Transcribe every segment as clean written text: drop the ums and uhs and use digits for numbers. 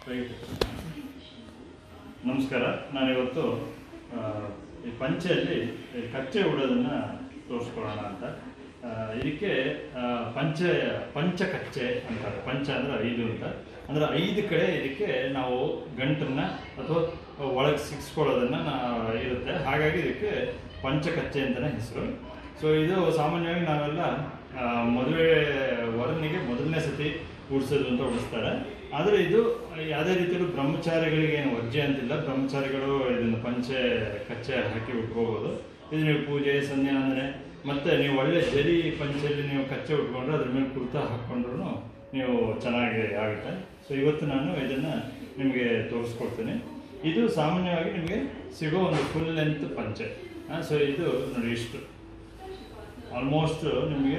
ನಮಸ್ಕಾರ. ನಾನಿವತ್ತು ಈ ಪಂಚೆಯಲ್ಲಿ ಕಚ್ಚೆ ಉಡೋದನ್ನು ತೋರಿಸ್ಕೊಳ್ಳೋಣ ಅಂತ. ಇದಕ್ಕೆ ಪಂಚಕಚ್ಚೆ ಅಂತಾರೆ. ಪಂಚ ಅಂದರೆ 5 ಅಂತ, ಅಂದರೆ 5 ಕಡೆ ಇದಕ್ಕೆ ನಾವು ಗಂಟನ್ನು ಅಥವಾ ಒಳಗೆ ಸಿಕ್ಸ್ಕೊಳ್ಳೋದನ್ನು ಇರುತ್ತೆ. ಹಾಗಾಗಿ ಇದಕ್ಕೆ ಪಂಚಕಚ್ಚೆ ಅಂತಲೇ ಹೆಸರು. ಸೊ ಇದು ಸಾಮಾನ್ಯವಾಗಿ ನಾವೆಲ್ಲ ಮದುವೆ ವರನಿಗೆ ಮೊದಲನೇ ಸತಿ ಉಡಿಸೋದು ಅಂತ ಉಡಿಸ್ತಾರೆ. ಆದರೆ ಇದು ಯಾವುದೇ ರೀತಿಯಲ್ಲೂ ಬ್ರಹ್ಮಚಾರಿಗಳಿಗೆ ಏನು ವರ್ಜೆ ಅಂತಿಲ್ಲ. ಬ್ರಹ್ಮಚಾರಿಗಳು ಇದನ್ನು ಕಚ್ಚೆ ಹಾಕಿ ಉಟ್ಕೋಬೋದು. ಇದು ನೀವು ಪೂಜೆ, ಸಂಧ್ಯಾವಂದನೆ, ಮತ್ತು ನೀವು ಒಳ್ಳೆ ಜರಿ ಪಂಚೆಯಲ್ಲಿ ನೀವು ಕಚ್ಚೆ ಉಟ್ಕೊಂಡ್ರೆ ಅದ್ರ ಮೇಲೆ ಕುರ್ತಾ ಹಾಕ್ಕೊಂಡ್ರು ನೀವು ಚೆನ್ನಾಗಿ ಆಗುತ್ತೆ. ಸೊ ಇವತ್ತು ನಾನು ಇದನ್ನು ನಿಮಗೆ ತೋರಿಸ್ಕೊಡ್ತೀನಿ. ಇದು ಸಾಮಾನ್ಯವಾಗಿ ನಿಮಗೆ ಸಿಗೋ ಒಂದು ಫುಲ್ ಲೆಂತ್ ಪಂಚೆ. ಸೊ ಇದು ನೋಡಿ, ಇಷ್ಟು ಆಲ್ಮೋಸ್ಟ್ ನಿಮಗೆ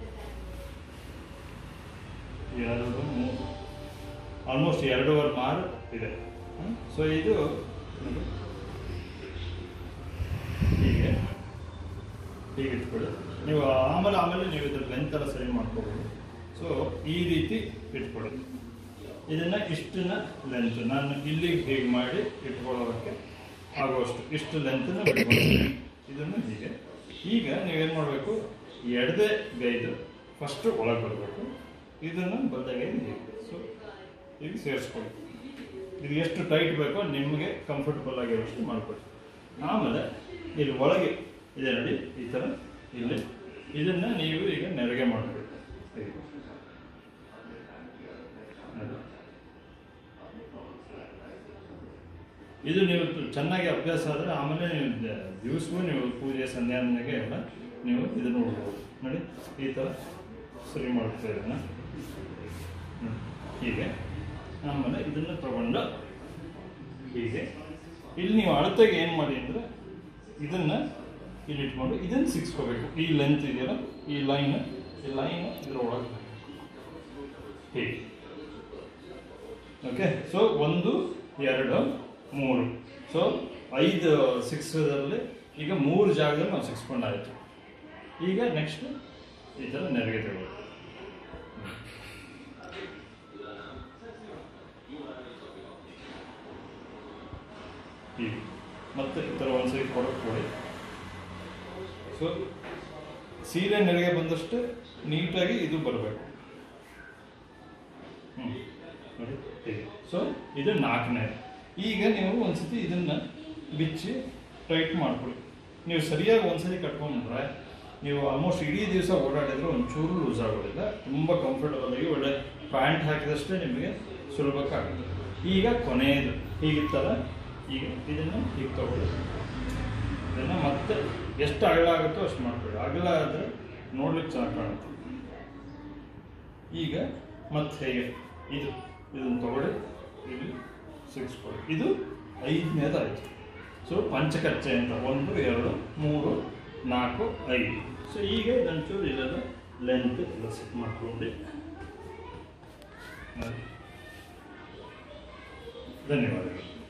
2.5 ಮಾರು ಇದೆ. ಸೊ ಇದು ಹೀಗೆ ಇಟ್ಕೊಳ್ಳಿ. ನೀವು ಆಮೇಲೆ ನೀವು ಇದ್ರ ಲೆಂತ್ ಎಲ್ಲ ಸರಿ ಮಾಡ್ಕೋಬೋದು. ಸೊ ಈ ರೀತಿ ಇಟ್ಕೊಳ್ಳಿ. ಇದನ್ನು ಇಷ್ಟನ್ನ ಲೆಂತ್ ನಾನು ಇಲ್ಲಿ ಹೀಗೆ ಮಾಡಿ ಇಟ್ಕೊಳ್ಳೋದಕ್ಕೆ ಆಗುವಷ್ಟು ಇಷ್ಟು ಲೆಂತನ್ನು ಬಿಟ್ಕೊಳ್ತೀನಿ. ಇದನ್ನು ಹೀಗೆ. ಈಗ ನೀವೇನು ಮಾಡಬೇಕು, ಎಡದೆ ಗೈದು ಫಸ್ಟು ಒಳಗೆ ಬರಬೇಕು. ಇದನ್ನು ಬಲಗೈದು ಹೀಗೆ. ಸೊ ಈಗ ಸೇರಿಸ್ಕೊಳ್ಳಿ. ಇದು ಎಷ್ಟು ಟೈಟ್ ಬೇಕೋ ನಿಮಗೆ ಕಂಫರ್ಟಬಲ್ ಆಗಿರೋಷ್ಟು ಮಾಡ್ಕೊಳ್ಳಿ. ಆಮೇಲೆ ಇಲ್ಲಿ ಒಳಗೆ ಇದೆ ನೋಡಿ, ಈ ಥರ ಇಲ್ಲಿ ಇದನ್ನು ನೀವು ಈಗ ನೆರಗೆ ಮಾಡಬೇಕು. ಇದು ನೀವು ಚೆನ್ನಾಗಿ ಅಭ್ಯಾಸ ಆದರೆ ಆಮೇಲೆ ನೀವು ದಿವಸವೂ ನೀವು ಪೂಜೆ ಸಂಧ್ಯಾವಂದನೆಗೆ ಎಲ್ಲ ನೀವು ಇದನ್ನು ನೋಡ್ಬೋದು. ನೋಡಿ, ಈ ಥರ ಸರಿ ಮಾಡ್ತಾ ಇದನ್ನು ಹೀಗೆ. ಆಮೇಲೆ ಇದನ್ನು ತಗೊಂಡು ಹೀಗೆ ಇಲ್ಲಿ ನೀವು ಅಳತೆಗೆ ಏನು ಮಾಡಿ ಅಂದರೆ ಇದನ್ನು ಇಲ್ಲಿ ಇಟ್ಕೊಂಡು ಇದನ್ನು ಸಿಕ್ಸ್ಕೋಬೇಕು. ಈ ಲೆಂತ್ ಇದೆಯಲ್ಲ, ಈ ಲೈನ್ ಇದರ ಒಳಗೆ ಹೀಗೆ. ಓಕೆ. ಸೊ 1, 2, 3. ಸೊ 5 ಸಿಕ್ಸೋದ್ರಲ್ಲಿ ಈಗ 3 ಜಾಗದಲ್ಲಿ ನಾವು ಸಿಕ್ಸ್ಕೊಂಡಾಯಿತು. ಈಗ ನೆಕ್ಸ್ಟ್ ಈ ಥರ ನೆರಗೆ ತಗೊಳ್ಳಿ. ಹೀಗೆ ಮತ್ತೆ ಈ ಥರ ಒಂದ್ಸರಿ ಕೊಡಿ. ಸೊ ಸೀರೆ ನೆರಗೆ ಬಂದಷ್ಟು ನೀಟಾಗಿ ಇದು ಬರಬೇಕು. ನೋಡಿ ಹೀಗೆ. ಸೊ ಇದು 4ನೇ. ಈಗ ನೀವು ಒಂದ್ಸತಿ ಇದನ್ನು ಬಿಚ್ಚಿ ಟೈಟ್ ಮಾಡ್ಕೊಳ್ಳಿ. ನೀವು ಸರಿಯಾಗಿ ಒಂದ್ಸತಿ ಕಟ್ಕೊಂಡ್ರೆ ನೀವು ಆಲ್ಮೋಸ್ಟ್ ಇಡೀ ದಿವಸ ಓಡಾಡಿದ್ರೆ ಒಂಚೂರು ಲೂಸ್ ಆಗೋದಿಲ್ಲ. ತುಂಬ ಕಂಫರ್ಟಬಲ್ ಆಗಿ ಒಳ್ಳೆ ಪ್ಯಾಂಟ್ ಹಾಕಿದಷ್ಟೇ ನಿಮಗೆ ಸುಲಭಕ್ಕಾಗುತ್ತೆ. ಈಗ ಕೊನೆಯದು ಹೀಗಿತ್ತಲ್ಲ, ಈಗ ಇದನ್ನು ಹೀಗೆ ತಗೊಳ್ಳಿ. ಇದನ್ನು ಮತ್ತೆ ಎಷ್ಟು ಅಗಲ ಆಗುತ್ತೋ ಅಷ್ಟು ಮಾಡ್ಕೊಳ್ಳಿ. ಅಗಲ ಆದರೆ ನೋಡ್ಲಿಕ್ಕೆ ಚೆನ್ನಾಗಿ ಕಾಣುತ್ತೆ. ಈಗ ಮತ್ತೆ ಹೇಗೆ ಇದನ್ನು ತಗೊಳ್ಳಿ, ಇಲ್ಲಿ ಸಿಕ್ಸ್ಕೊಳ್ಳಿ. ಇದು 5ನೇದು ಆಯಿತು. ಸೊ ಪಂಚಕಚ್ಚೆ ಅಂತ 1, 2, 3, 4, 5. ಸೊ ಈಗ ಇದೊಂಚೂರು ಇದೆಲ್ಲ ಲೆಂತ್ ಎಲ್ಲ ಸೆಟ್ ಮಾಡ್ಕೊಂಡು ಧನ್ಯವಾದಗಳು.